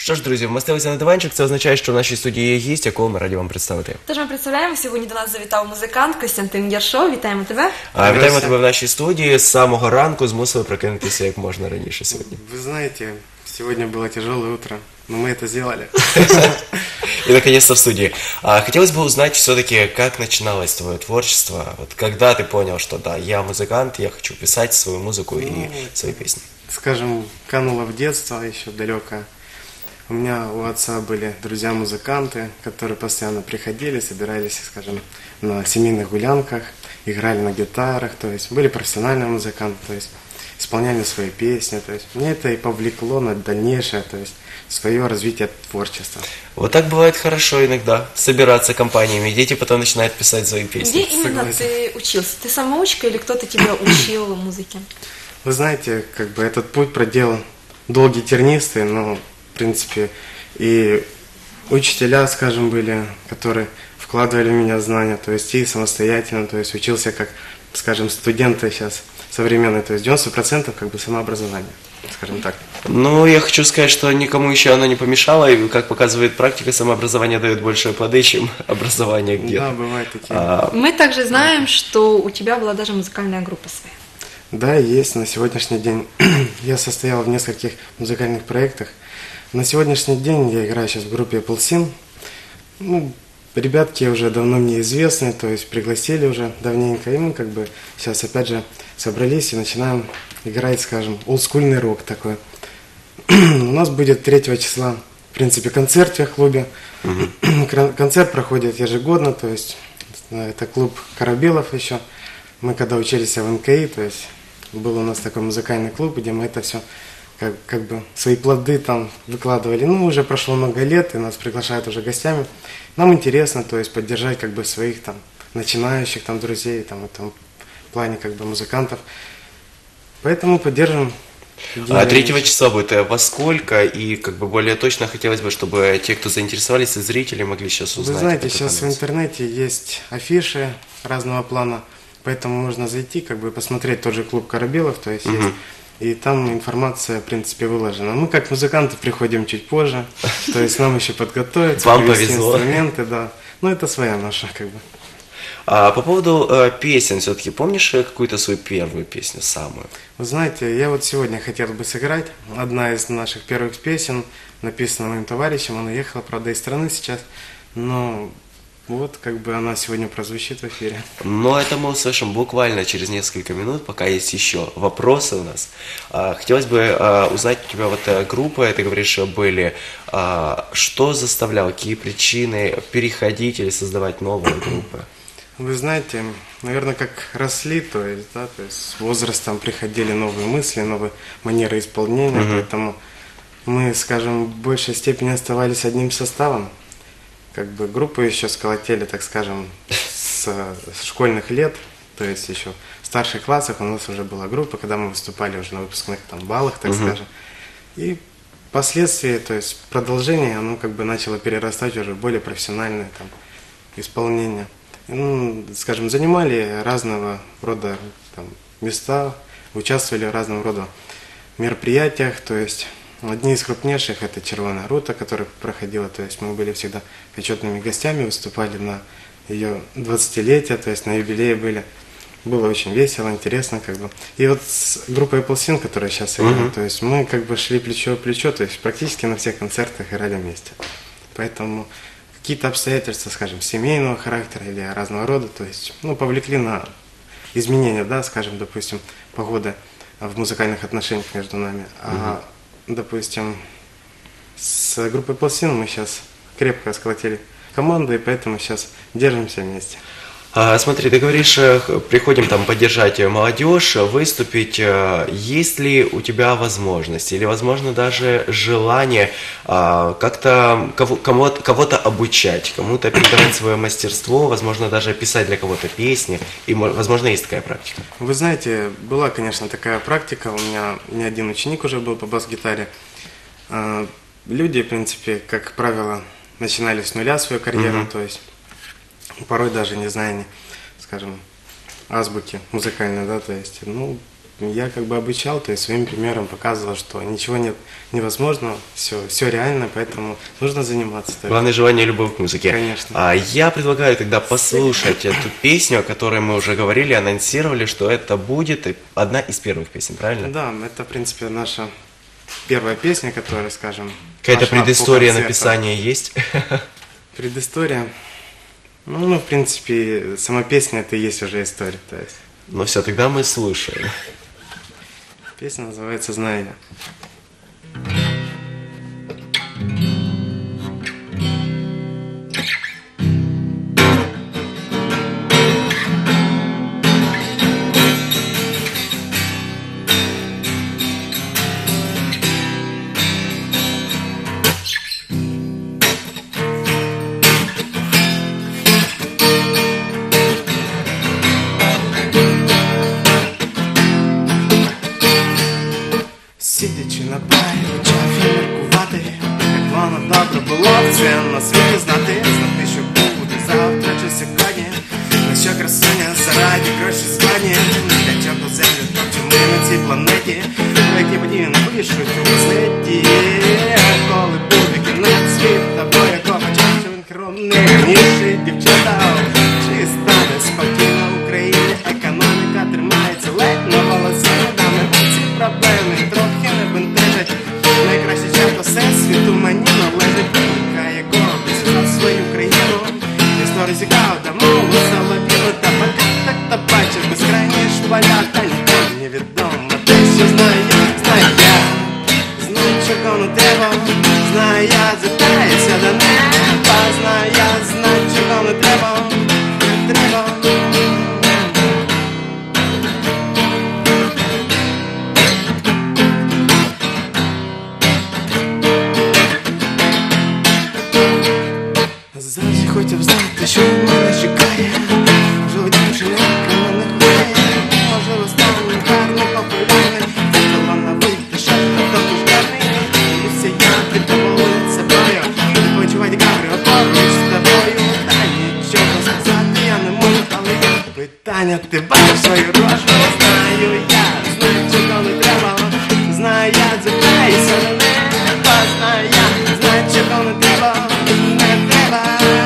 Що ж, друзі, вмостилися на диванчик, це означає, що в нашій студії є гість, якого ми раді вам представити. Тож ми представляємо, сьогодні до нас завітав музикант Костянтин Яршов. Вітаємо тебе. Вітаємо тебе в нашій студії. З самого ранку змусили прокинутися як можна раніше сьогодні. Вы знаете, сегодня было тяжелое утро, но мы это сделали. И наконец-то в студии. Хотелось бы узнать все-таки, как начиналось твое творчество. Вот когда ты понял, что да, я музыкант, я хочу писать свою музыку и свои песни. Скажем, кануло в детство еще далекое. У меня у отца были друзья-музыканты, которые постоянно приходили, собирались, скажем, на семейных гулянках, играли на гитарах, то есть были профессиональные музыканты, то есть исполняли свои песни, то есть мне это и повлекло на дальнейшее, то есть свое развитие творчества. Вот так бывает хорошо иногда, собираться компаниями, и дети потом начинают писать свои песни. Где именно ты учился? Ты самоучка или кто-то тебя учил музыке? Вы знаете, как бы этот путь проделан долгий, тернистый, но в принципе и учителя, скажем, были, которые вкладывали в меня знания, то есть и самостоятельно, то есть учился как, скажем, студенты сейчас современные, то есть 90% как бы самообразование, скажем так. Ну, я хочу сказать, что никому еще оно не помешало, и, как показывает практика, самообразование дает больше плоды, чем образование где-то. Да, бывают такие. Мы также знаем, что у тебя была даже музыкальная группа своя. Да, есть. На сегодняшний день я состоял в нескольких музыкальных проектах. На сегодняшний день я играю сейчас в группе Applesin. Ну, ребятки уже давно мне известны, то есть пригласили уже давненько, и мы как бы сейчас опять же собрались и начинаем играть, скажем, олдскульный рок такой. У нас будет 3 числа, в принципе, концерт в клубе. Концерт проходит ежегодно, то есть это клуб Корабелов еще. Мы когда учились в НКИ, то есть был у нас такой музыкальный клуб, где мы это все как бы свои плоды там выкладывали. Ну, уже прошло много лет, и нас приглашают уже гостями. Нам интересно, то есть поддержать как бы своих там начинающих там друзей, там в этом плане как бы музыкантов. Поэтому поддержим. 3 числа будет во сколько? И как бы более точно хотелось бы, чтобы те, кто заинтересовались, и зрители могли сейчас узнать. Вы знаете, этот сейчас в анонс. интернете есть афиши разного плана, поэтому можно зайти, как бы посмотреть тот же клуб Корабелов, то есть есть. И там информация, в принципе, выложена. Мы, как музыканты, приходим чуть позже, то есть нам еще подготовиться, Вам привезти повезло. инструменты, да. Ну, это своя наша, как бы. По поводу песен, все-таки помнишь какую-то свою первую песню, самую? Вы знаете, я вот сегодня хотел бы сыграть одна из наших первых песен, написана моим товарищем, он уехал, правда, из страны сейчас, но вот как бы она сегодня прозвучит в эфире. Но это мы услышим буквально через несколько минут, пока есть еще вопросы у нас. Хотелось бы узнать у тебя вот группы, ты говоришь, были. Что заставляло, какие причины переходить или создавать новые группы? Вы знаете, наверное, как росли, то есть, да, то есть с возрастом приходили новые мысли, новые манеры исполнения, поэтому мы, скажем, в большей степени оставались одним составом. Как бы группу еще сколотили, так скажем, с школьных лет, то есть еще в старших классах у нас уже была группа, когда мы выступали уже на выпускных там баллах, так скажем. И впоследствии, то есть продолжение, оно как бы начало перерастать уже в более профессиональное там исполнение. Ну, скажем, занимали разного рода там места, участвовали в разного рода мероприятиях, то есть одни из крупнейших это Червоная Рута, которая проходила, то есть мы были всегда почетными гостями, выступали на ее 20-летие, то есть на юбилее были. Было очень весело, интересно, как бы. И вот с группой Applesin, которая сейчас играет, то есть мы как бы шли плечо в плечо, то есть практически на всех концертах играли вместе. Поэтому какие-то обстоятельства, скажем, семейного характера или разного рода, то есть, ну, повлекли на изменения, да, скажем, допустим, погода в музыкальных отношениях между нами. А, допустим, с группой Applesin мы сейчас крепко сколотили команду, и поэтому сейчас держимся вместе. Смотри, ты говоришь, приходим там поддержать молодежь, выступить. Есть ли у тебя возможность или, возможно, даже желание как-то кого-то обучать, кому-то передавать свое мастерство, возможно, даже писать для кого-то песни? И, возможно, есть такая практика. Вы знаете, была, конечно, такая практика. У меня не один ученик уже был по бас-гитаре. Люди, в принципе, как правило, начинали с нуля свою карьеру, то есть порой даже не зная, скажем, азбуки музыкальной, да, то есть, ну, я как бы обучал, то есть своим примером показывал, что ничего нет невозможного, все реально, поэтому нужно заниматься. То есть. Главное желание и любовь к музыке. Конечно. Я предлагаю тогда послушать эту песню, о которой мы уже говорили, анонсировали, что это будет одна из первых песен, правильно? Да, это, в принципе, наша первая песня, которая, скажем... Какая-то пошла по предыстория концерту. написания есть? Предыстория? Ну, в принципе, сама песня это и есть уже история, то есть. Ну все, тогда мы слушаем. Песня называется «Знаю я». Сидячи на барі, почав я міркувати, як воно добре було б це на світі знати, що буде завтра чи сьогодні, на що красуня зараді гроші складні, для чого землю тобто ми на цій планеті, про які події напишуть у газеті, коли буде кінець світу, бо якого часу він хроничніший дівчата, чи стане спокійно в Україні, економіка тримається ледь на волосі, дами ці проблеми трохи не бентежать, найкраще час всесвіту мені належить, хай гордість за свою країну, історію цікаво, дамо солов'їну, та пока так та бачиш безкрайні шпаля, та нікому невідомо те, що знаю я, знаю чого не треба, знаю я, звертаюся до неба, знаю я, знаю чого не треба, не треба. Завжди хотів знати, що мене чекає, можливо, дівчина мене хвилює, можливо, стану гарний, популярний, талановитий, шахта, тобто гарний, дивлюся я, ти поволить собою, не почувати капри, поруч з тобою, та нічого сказати я не можу, але є питання, ти бачиш свою рожу, знаю я, знаю, чого не треба, знаю я, звертаюся до неба, знаю я, знаю, чого не треба, не треба.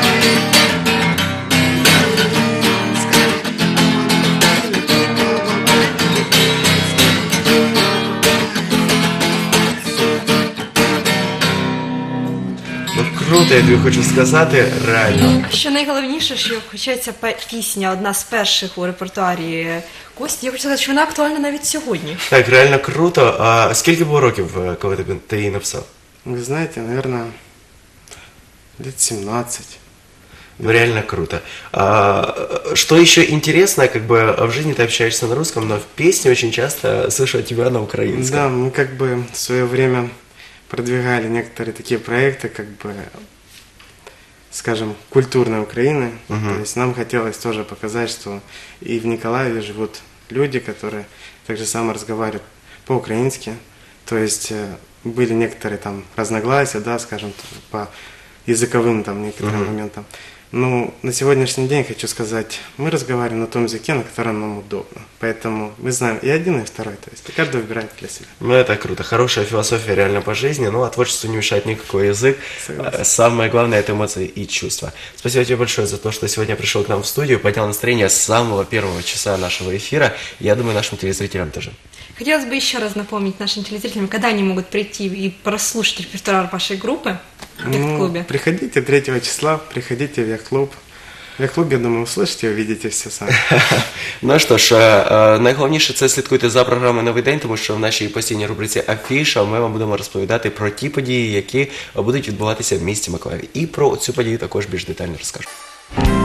Ну круто, я тобі хочу сказати, реально. Що найголовніше, що хоча ця пісня одна з перших у репертуарі Кості, я хочу сказати, що вона актуальна навіть сьогодні. Так, реально круто. А скільки було років, коли ти її написав? Вы знаете, наверное, лет 17. Ну, реально круто. Что еще интересно, как бы в жизни ты общаешься на русском, но в песне очень часто слышу от тебя на украинском. Да, мы как бы в свое время продвигали некоторые такие проекты, как бы, скажем, культурной Украины. То есть нам хотелось тоже показать, что и в Николаеве живут люди, которые так же само разговаривают по-украински. То есть были некоторые там разногласия, да, скажем, по языковым там некоторым моментам. Ну, на сегодняшний день, хочу сказать, мы разговариваем на том языке, на котором нам удобно. Поэтому мы знаем и один, и второй. То есть каждый выбирает для себя. Ну, это круто. Хорошая философия реально по жизни. Ну, а творчеству не мешает никакой язык. Согласен. Самое главное – это эмоции и чувства. Спасибо тебе большое за то, что сегодня пришел к нам в студию, поднял настроение с самого первого часа нашего эфира. Я думаю, нашим телезрителям тоже. Хотелось бы еще раз напомнить нашим телезрителям, когда они могут прийти и прослушать репертуар вашей группы в яхт-клубе. Приходите 3 числа, приходите в яхт-клуб. В яхт-клубі, я думаю, услышите, увидите все сами. Ну що ж, найголовніше це слідкуйте за програмою «Новий день», тому що в нашій постійній рубриці «Афіша» ми вам будемо розповідати про ті події, які будуть відбуватися в місті Миколаєві. І про цю подію також більш детально розкажемо.